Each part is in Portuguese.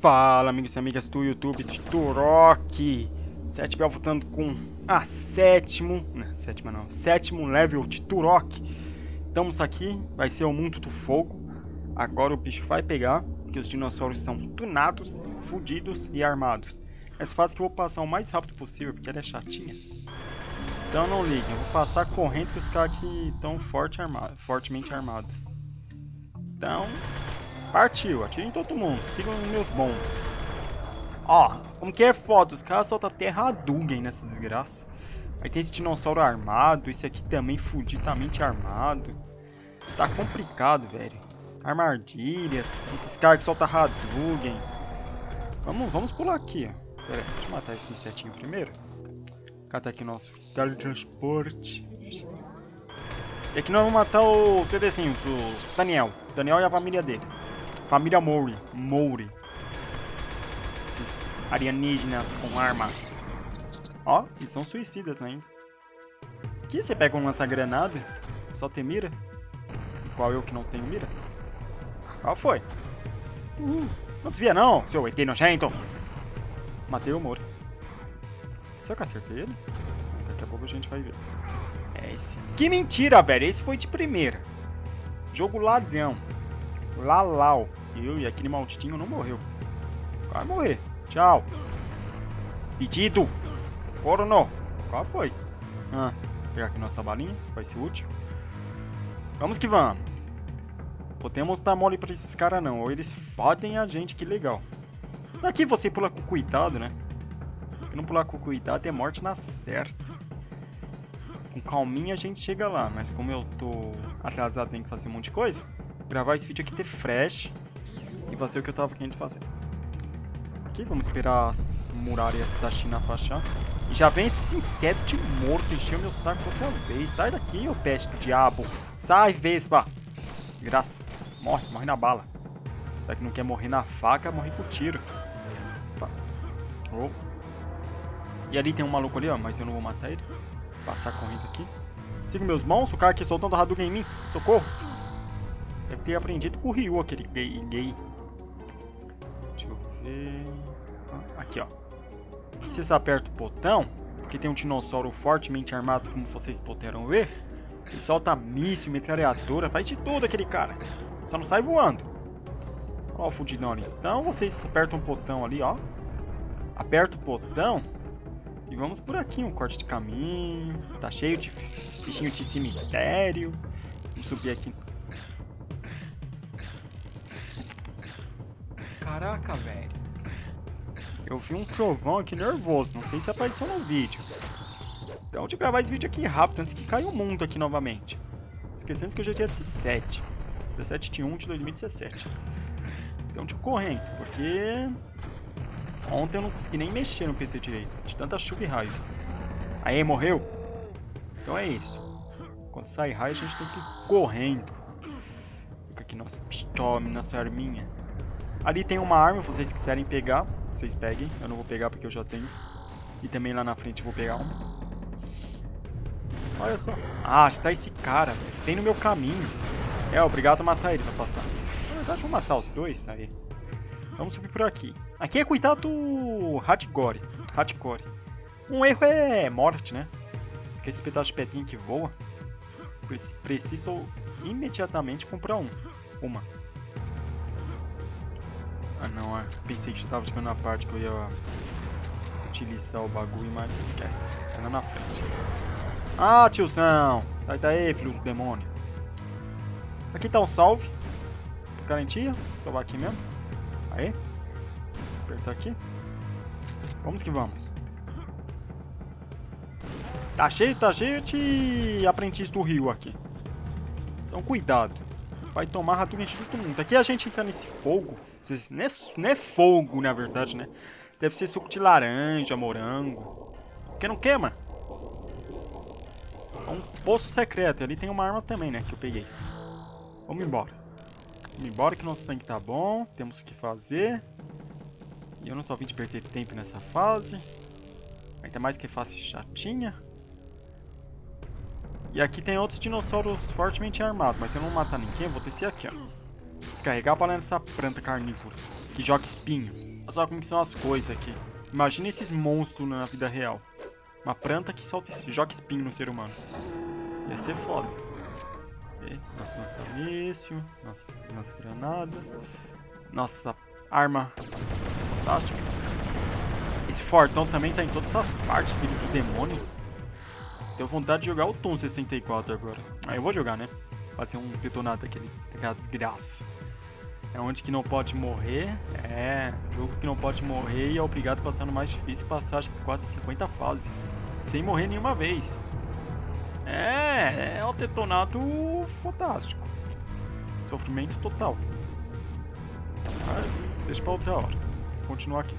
Fala, amigos e amigas do YouTube de Turok. 7 voltando com a sétimo level de Turok. Estamos aqui, vai ser o mundo do fogo. Agora o bicho vai pegar, porque os dinossauros estão tunados, fudidos e armados. Essa fase que eu vou passar o mais rápido possível, porque ela é chatinha. Então não liguem, eu vou passar correndo com os caras que estão fortemente armados. Então, partiu, atirem todo mundo, sigam os meus bons. Ó, como que é foda, os caras soltam terra Hadouken nessa desgraça. Aí tem esse dinossauro armado, esse aqui também fudidamente armado. Tá complicado, velho. Armadilhas, esses caras que soltam Hadouken. Vamos pular aqui, ó. Pera aí, deixa eu matar esse insetinho primeiro. Cadê aqui nosso carro de transporte? E aqui nós vamos matar os CDzinhos, o Daniel. Daniel e a família dele. Família Mouri. Esses alienígenas com armas. Ó, eles são suicidas ainda. Aqui você pega um lança-granada, só tem mira. Igual eu que não tenho mira. Qual foi? Não desvia não, seu ET nojento. Matei o Mouri. Será que eu acertei ele? Daqui a pouco a gente vai ver. É esse. Que mentira, velho. Esse foi de primeira. Jogo ladrão. Lalau. E aquele malditinho não morreu. Vai morrer. Tchau. Pedido. Coronou. Qual foi? Vou pegar aqui nossa balinha. Vai ser útil. Vamos que vamos. Podemos dar mole pra esses caras não. Ou eles fodem a gente. Que legal. Aqui você pula com cuidado, né? Se não pular com cuidado é morte na certa. Com calminha a gente chega lá, mas como eu tô atrasado, tenho que fazer um monte de coisa. Gravar esse vídeo aqui ter flash e fazer o que eu tava querendo fazer. Aqui vamos esperar as muralhas da China fachar. E já vem esse inseto de morto encher o meu saco outra vez. Sai daqui, ô peste do diabo. Sai, Vespa. Graça. Morre na bala. Será que não quer morrer na faca, morre com tiro. Oh. E ali tem um maluco ali, ó, mas eu não vou matar ele. Passar correndo aqui. Siga meus mãos, o cara aqui soltando Hadouken em mim. Socorro. Deve ter aprendido com o Ryu, aquele gay. Deixa eu ver. Aqui, ó. Aqui vocês apertam o botão, porque tem um dinossauro fortemente armado, como vocês puderam ver. Ele solta míssil, metralhadora, faz de tudo aquele cara. Só não sai voando. Ó o fudidão ali. Então vocês apertam o botão ali, ó. Aperta o botão. E vamos por aqui, um corte de caminho. Tá cheio de bichinho de cemitério. Vamos subir aqui. Caraca, velho. Eu vi um trovão aqui nervoso. Não sei se apareceu no vídeo. Então, de gravar esse vídeo aqui rápido, antes que caia o mundo aqui novamente. Esquecendo que hoje é dia 17. 17/1 de 2017. Então, tipo, correndo, porque ontem eu não consegui nem mexer no PC direito, de tanta chuva e raios. Aí, morreu? Então é isso. Quando sai raio, a gente tem que ir correndo. Fica aqui nossa pistola, nossa arminha. Ali tem uma arma, se vocês quiserem pegar, vocês peguem. Eu não vou pegar porque eu já tenho. E também lá na frente eu vou pegar uma. Olha só. Ah, já tá esse cara, tem no meu caminho. É, obrigado a matar ele pra passar. Na verdade, vou matar os dois, aí. Vamos subir por aqui. Aqui é cuidado do Hardcore. Um erro é morte, né? Porque esse pedaço de pedrinha que voa. Preciso imediatamente comprar uma. Ah não, pensei que já tava chegando na parte que eu ia utilizar o bagulho, mas esquece. Tá lá na frente. Ah, tiozão! Sai daí, filho do demônio. Aqui tá um salve. Por garantia. Salvar aqui mesmo. Aí. Apertar aqui. Vamos que vamos. Tá cheio de aprendiz do Rio aqui. Então cuidado. Vai tomar Hadouken de todo mundo. Aqui a gente entra nesse fogo. Não é fogo, na verdade, né? Deve ser suco de laranja, morango. Porque não queima. É um poço secreto. E ali tem uma arma também, né? Que eu peguei. Vamos embora. Vamos embora que nosso sangue tá bom. Temos o que fazer. E eu não tô a fim de perder tempo nessa fase. Ainda mais que é fase chatinha. E aqui tem outros dinossauros fortemente armados. Mas se eu não matar ninguém, eu vou descer aqui, ó. Descarregar para nessa planta carnívora que joga espinho. só como que são as coisas aqui. Imagina esses monstros na vida real. Uma planta que solta joga espinho no ser humano. Ia ser foda. Okay. Nosso lança-míssil. Nossas granadas. Nossa arma fantástica. Esse fortão também tá em todas as partes, filho do demônio. Tenho vontade de jogar o Tom 64 agora. Aí eu vou jogar, né? Fazer um detonado daquela desgraça. É onde que não pode morrer. É, jogo que não pode morrer e é obrigado a passar no mais difícil, passar acho que quase 50 fases. Sem morrer nenhuma vez. É um detonado fantástico. Sofrimento total. Ah, deixa pra outra hora. Vou continuar aqui.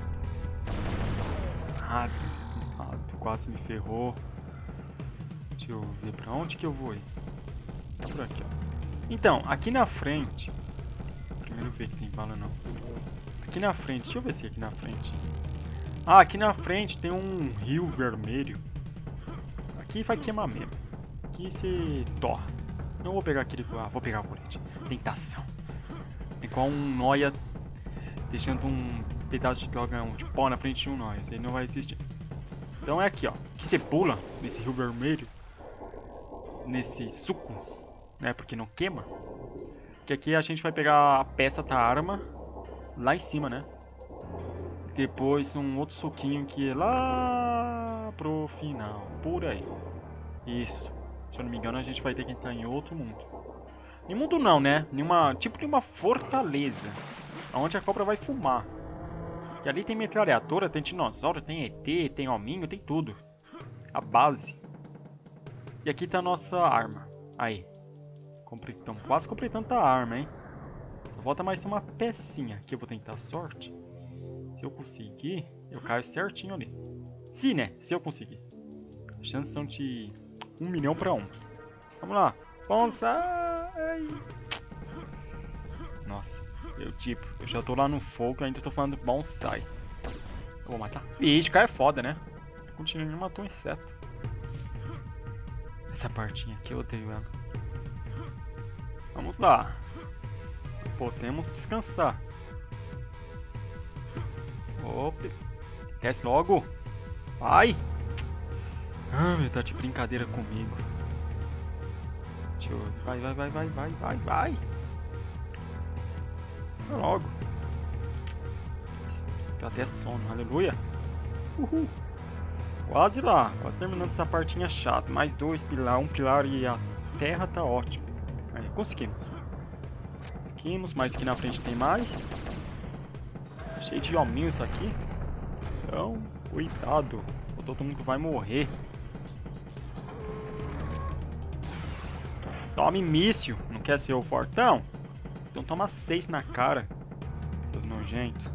Tu quase me ferrou. Deixa eu ver pra onde que eu vou ir. Por aqui, ó. Então, aqui na frente... Primeiro ver que tem bala não. Aqui na frente, deixa eu ver se é aqui na frente. Ah, aqui na frente tem um rio vermelho. Aqui vai queimar mesmo. Aqui se torra. Não vou pegar aquele... Ah, vou pegar o colete. Tentação. É igual um nóia deixando um pedaço de dragão de pó na frente de um nóia. Ele não vai existir. Então é aqui, ó. Que você pula nesse rio vermelho. Nesse suco. Né? Porque não queima. Que aqui a gente vai pegar a peça da arma. Lá em cima, né? Depois um outro suquinho que é lá pro final. Por aí. Isso. Se eu não me engano a gente vai ter que entrar em outro mundo. Em mundo não, né? Tipo de uma fortaleza. Onde a cobra vai fumar. Que ali tem metralhadora, tem dinossauro, tem ET, tem hominho, tem tudo. A base. E aqui tá a nossa arma. Aí. Estamos quase completando a arma, hein? Só falta mais uma pecinha. Aqui eu vou tentar a sorte. Se eu conseguir, eu caio certinho ali. Se, né? Se eu conseguir. As chances são de 1 milhão pra 1. Vamos lá. Bonsai! Nossa, eu já tô lá no fogo e ainda tô falando bonsai. Eu vou matar. Ixi, cara é foda, né? Continua, ele matou um inseto. Essa partinha aqui eu odeio ela. Vamos lá. Podemos descansar. Opa. Desce logo. Vai. Ah, meu, tá de brincadeira comigo. Deixa eu... Vai. Vai logo. Tá até sono. Aleluia. Uhul. Quase lá. Quase terminando essa partinha chata. Mais 2 pilares. Um pilar e a terra tá ótimo. Aí, conseguimos. Mas aqui na frente tem mais. Cheio de hominho isso aqui. Então, cuidado. Ou todo mundo vai morrer. Tome míssil. Não quer ser o fortão? Então toma 6 na cara. Seus nojentos.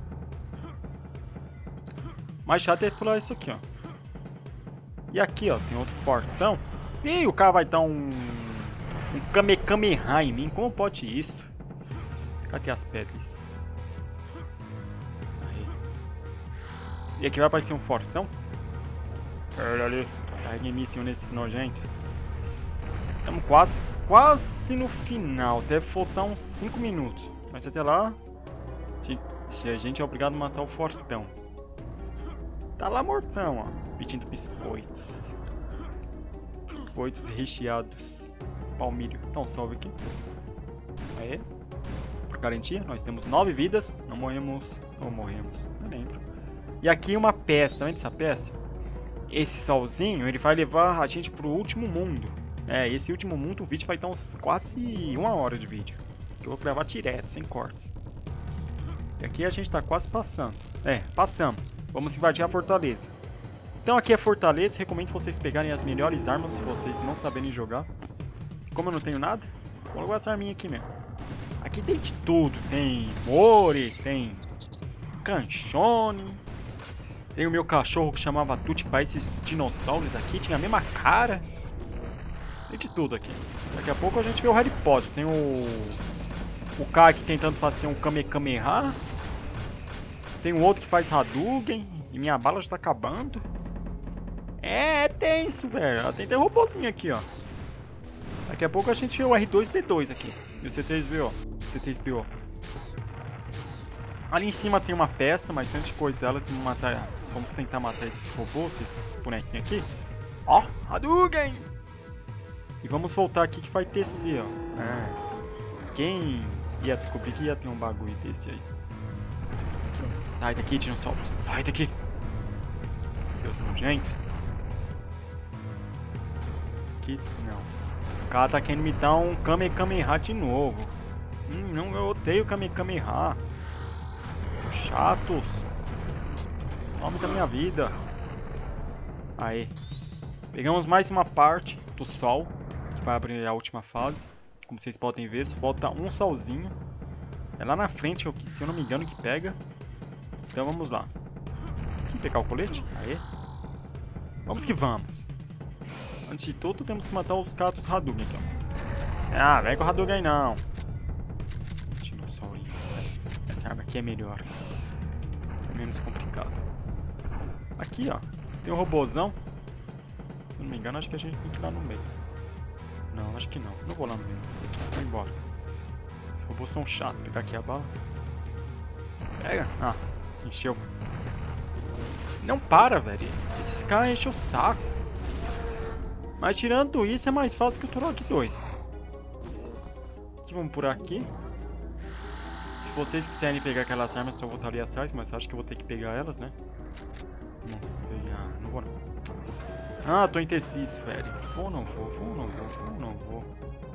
Mais chato é pular isso aqui, ó. E aqui, ó, tem outro fortão. Ih, o cara vai dar um Kamehameha em mim. Como pode isso? Cadê as pedras? Aí. E aqui vai aparecer um fortão. Olha ali. Carreguei míssil nesses nojentos. Estamos quase no final. Deve faltar uns 5 minutos. Mas até lá, a gente é obrigado a matar o fortão. Tá lá mortão, ó. Pedindo biscoitos. Biscoitos recheados. Palmilho. Então, salve aqui. Aê. Por garantia, nós temos 9 vidas. Não morremos. Não lembro. E aqui uma peça. Tá vendo essa peça? Esse solzinho, ele vai levar a gente pro último mundo. É, esse último mundo, o vídeo vai dar uns quase 1 hora de vídeo. Eu vou gravar direto, sem cortes. E aqui a gente tá quase passando. É, passamos. Vamos invadir a fortaleza. Então aqui é a fortaleza. Recomendo vocês pegarem as melhores armas se vocês não saberem jogar. Como eu não tenho nada, vou logo essa arminha aqui mesmo. Aqui tem de tudo. Tem Mori, tem Canchone. Tem o meu cachorro que chamava Tutti, para esses dinossauros aqui. Tinha a mesma cara. Tem de tudo aqui. Daqui a pouco a gente vê o Harry Potter. Tem o cara aqui tentando fazer um Kamehameha. Tem um outro que faz Hadouken. E minha bala já tá acabando. É tenso, velho. Tem até robôzinho aqui, ó. Daqui a pouco a gente vê o R2-D2 aqui. E o C3PO. Ali em cima tem uma peça, mas antes de coisar ela, tem que matar. Vamos tentar matar esses robôs, esses bonequinhos aqui. Ó, Hadouken! E vamos voltar aqui que vai tecer, ó. Quem ia descobrir que ia ter um bagulho desse aí? Sai daqui, dinossauros. Sai daqui. Seus nojentos. Aqui, não. O cara tá querendo me dar um Kamehameha de novo. Não, eu odeio Kamehameha. São chatos. Some da minha vida. Aê. Pegamos mais uma parte do sol, que vai abrir a última fase. Como vocês podem ver, só falta um solzinho. É lá na frente, se eu não me engano, que pega. Então vamos lá. Aqui pegar o colete. Aê. Vamos que vamos. Antes de tudo, temos que matar os gatos Hadouken aqui, ó. Ah, vem com o Hadouken não. Dinossaurinho. Essa arma aqui é melhor. É menos complicado. Aqui, ó. Tem um robôzão. Se não me engano, acho que a gente tem que ir lá no meio. Não, acho que não. Não vou lá no meio. Vou embora. Esses robôs são chatos. Vou pegar aqui a bala. Pega. Ah, encheu. Não para, velho. Esses caras enchem o saco. Mas tirando isso, é mais fácil que o Turok 2. Aqui, vamos por aqui. Se vocês quiserem pegar aquelas armas, eu vou estar ali atrás. Mas acho que eu vou ter que pegar elas, né? Não sei. Ah, não vou não. Ah, tô indeciso, velho. Vou ou não vou? Vou ou não vou? Vou ou não vou?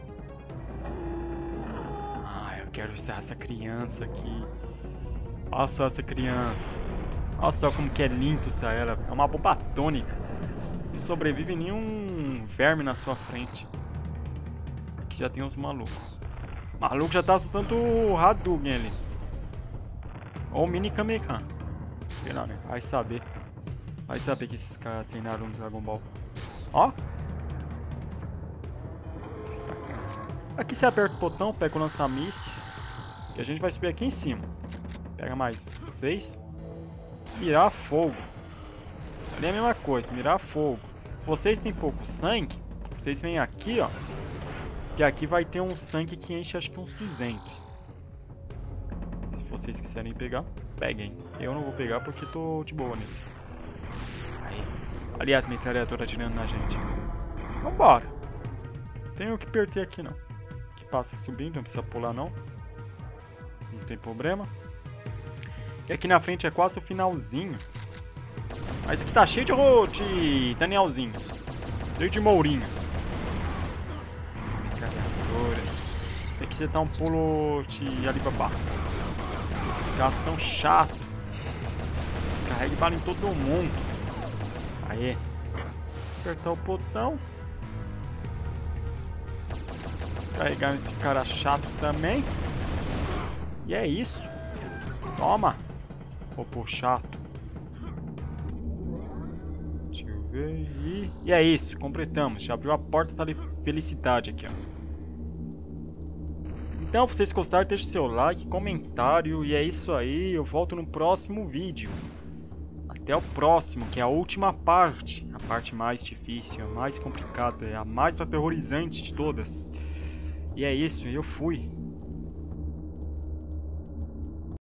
Ah, eu quero usar essa criança aqui. Olha só essa criança. Olha só como que é lindo essa ela. É uma bomba atômica. Não sobrevive nenhum verme na sua frente. Aqui já tem uns malucos. O maluco já tá soltando o Hadouken ali. Ou o Mini Kamehameha. Sei lá, né? Vai saber. Vai saber que esses caras treinaram no Dragon Ball. Ó. Aqui você aperta o botão, pega o lança-mísseis. Que a gente vai subir aqui em cima. Pega mais 6. Mirar fogo. Ali é a mesma coisa, mirar fogo. Vocês têm pouco sangue. Vocês vêm aqui, ó. Que aqui vai ter um sangue que enche acho que uns 200. Se vocês quiserem pegar, peguem. Eu não vou pegar porque tô de boa neles. Aí. Aliás, metralhadora atirando na gente. Vambora. Não tenho o que perder aqui não. Que passa subindo, não precisa pular não. Não tem problema. E aqui na frente é quase o finalzinho. Mas aqui tá cheio de Danielzinhos. Cheio de Mourinhos. Essas metralhadoras. Tem que você dar um pulo de Alibaba. Esses caras são chatos. Carrega bala em todo mundo. Aê. Apertar o botão. Carregar esse cara chato também. E é isso. Toma. Robô chato. Deixa eu ver. E é isso. Completamos. Já abriu a porta da felicidade aqui, ó. Então, se vocês gostaram, deixe seu like, comentário. E é isso aí. Eu volto no próximo vídeo. Até o próximo, que é a última parte. A parte mais difícil, a mais complicada, a mais aterrorizante de todas. E é isso. Eu fui.